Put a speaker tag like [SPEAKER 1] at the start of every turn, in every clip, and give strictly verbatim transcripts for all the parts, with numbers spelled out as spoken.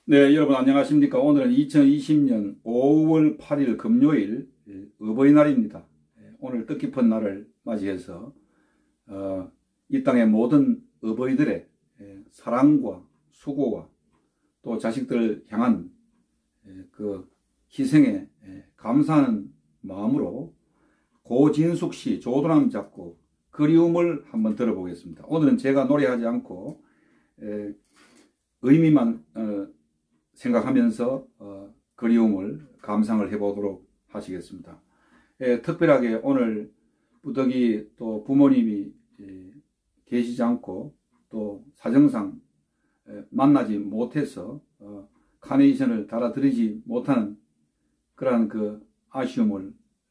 [SPEAKER 1] 네, 여러분 안녕하십니까? 오늘은 이천이십 년 오월 팔일 금요일 어버이날입니다. 오늘 뜻깊은 날을 맞이해서 어, 이 땅의 모든 어버이들의 사랑과 수고와 또 자식들을 향한 그 희생에 감사하는 마음으로 고진숙 씨 조도남 작곡 그리움을 한번 들어보겠습니다. 오늘은 제가 노래하지 않고 의미만 어, 생각하면서 어, 그리움을 감상을 해보도록 하시겠습니다. 예, 특별하게 오늘 부득이 또 부모님이 예, 계시지 않고 또 사정상 예, 만나지 못해서 어, 카네이션을 달아드리지 못하는 그러한 그 아쉬움을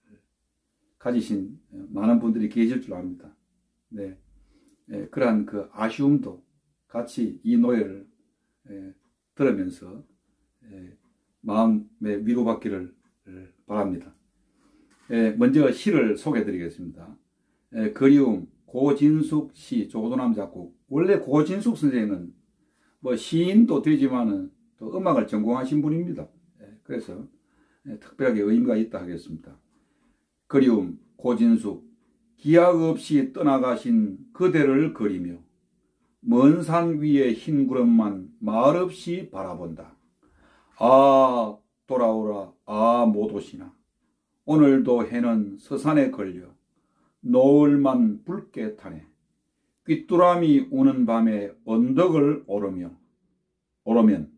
[SPEAKER 1] 가지신 많은 분들이 계실 줄 압니다. 네, 예, 그러한 그 아쉬움도 같이 이 노래를 예, 들으면서 예, 마음의 위로받기를 바랍니다. 예, 먼저 시를 소개해 드리겠습니다. 예, 그리움 고진숙 시 조도남 작곡. 원래 고진숙 선생님은 뭐 시인도 되지만은 또 음악을 전공하신 분입니다. 예, 그래서 예, 특별하게 의미가 있다 하겠습니다. 그리움 고진숙. 기약 없이 떠나가신 그대를 그리며 먼 산 위에 흰 구름만 말없이 바라본다. 아 돌아오라 아 못 오시나. 오늘도 해는 서산에 걸려 노을만 붉게 타네. 귀뚜라미 우는 밤에 언덕을 오르며 오르면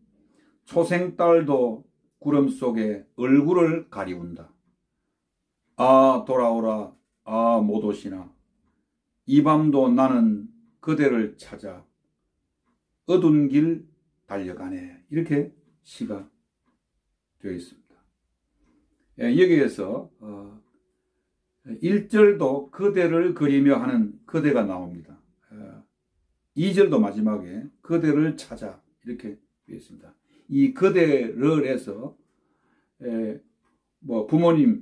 [SPEAKER 1] 초생딸도 구름 속에 얼굴을 가리운다. 아 돌아오라 아 못 오시나. 이 밤도 나는 그대를 찾아 어두운 길 달려가네. 이렇게 시가 되어 있습니다. 예, 여기에서 어, 일 절도 그대를 그리며 하는 그대가 나옵니다. 어, 이 절도 마지막에 그대를 찾아 이렇게 되어 있습니다. 이 그대를 해서 예, 뭐 부모님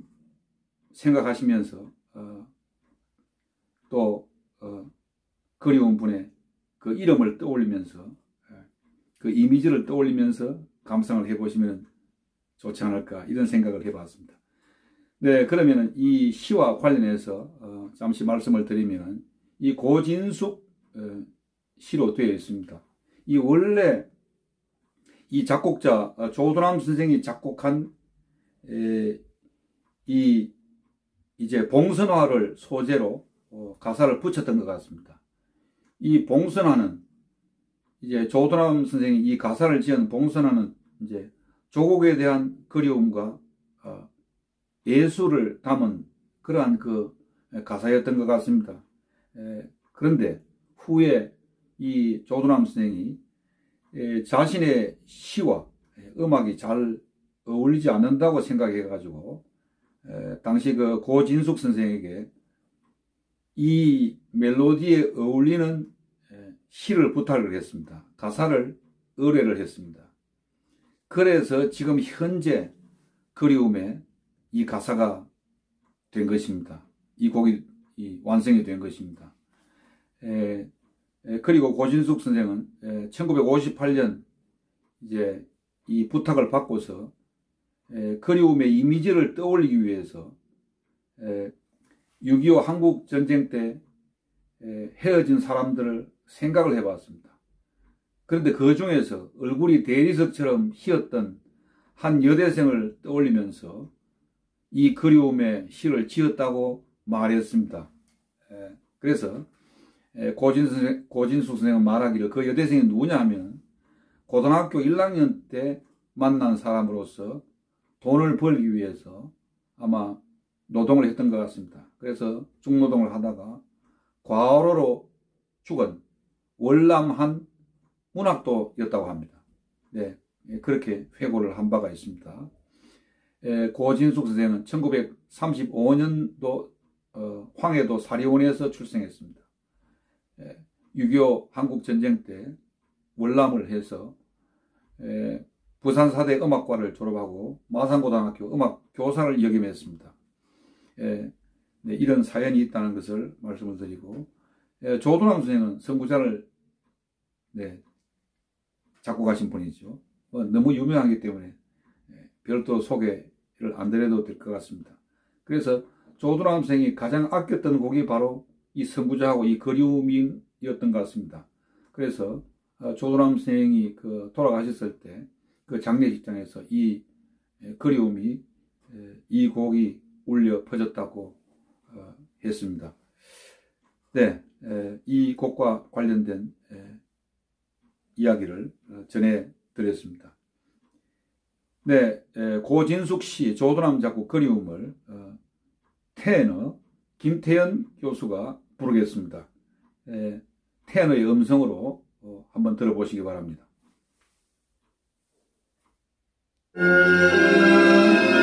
[SPEAKER 1] 생각하시면서 어, 또 어, 그리운 분의 그 이름을 떠올리면서 그 이미지를 떠올리면서 감상을 해보시면 좋지 않을까 이런 생각을 해봤습니다. 네, 그러면 이 시와 관련해서 어, 잠시 말씀을 드리면 이 고진숙 어, 시로 되어 있습니다. 이 원래 이 작곡자 어, 조도남 선생이 작곡한 에, 이 이제 봉선화를 소재로 어, 가사를 붙였던 것 같습니다. 이 봉선화는 이제 조도남 선생이 이 가사를 지은 봉선화는 이제 조국에 대한 그리움과 어, 예술을 담은 그러한 그 가사였던 것 같습니다. 에, 그런데 후에 이 조도남 선생이 에, 자신의 시와 음악이 잘 어울리지 않는다고 생각해 가지고 에, 당시 그 고진숙 선생에게 이 멜로디에 어울리는 시를 부탁을 했습니다. 가사를 의뢰를 했습니다. 그래서 지금 현재 그리움에 이 가사가 된 것입니다. 이 곡이 이 완성이 된 것입니다. 에, 에, 그리고 고진숙 선생은 에, 천구백오십팔 년 이제 이 부탁을 받고서 에, 그리움의 이미지를 떠올리기 위해서 에, 육이오 한국 전쟁 때 에, 헤어진 사람들을 생각을 해봤습니다. 그런데 그 중에서 얼굴이 대리석처럼 희었던 한 여대생을 떠올리면서 이 그리움의 시를 지었다고 말했습니다. 에, 그래서 에, 고진 선생, 고진숙 선생은 말하기를 그 여대생이 누구냐 하면 고등학교 일 학년 때 만난 사람으로서 돈을 벌기 위해서 아마 노동을 했던 것 같습니다. 그래서 중노동을 하다가 과로로 죽은 월남한 문학도였다고 합니다. 네, 그렇게 회고를 한 바가 있습니다. 에, 고진숙 선생은 천구백삼십오 년도 어, 황해도 사리원에서 출생했습니다. 에, 육이오 한국전쟁 때 월남을 해서 에, 부산사대 음악과를 졸업하고 마산고등학교 음악교사를 역임했습니다. 에, 네, 이런 사연이 있다는 것을 말씀을 드리고 에, 조도남 선생은 선구자를 네, 작곡하신 분이죠. 어, 너무 유명하기 때문에 별도 소개를 안 드려도 될 것 같습니다. 그래서 조두남 선생이 가장 아꼈던 곡이 바로 이 선구자하고 이 그리움이었던 것 같습니다. 그래서 조두남 선생이 그 돌아가셨을 때 그 장례식장에서 이 그리움이 이 곡이 울려 퍼졌다고 했습니다. 네, 이 곡과 관련된 이야기를 전해드렸습니다. 네, 고진숙 씨 조두남 작곡 그리움을 테너 김태현 교수가 부르겠습니다. 테너의 음성으로 한번 들어보시기 바랍니다.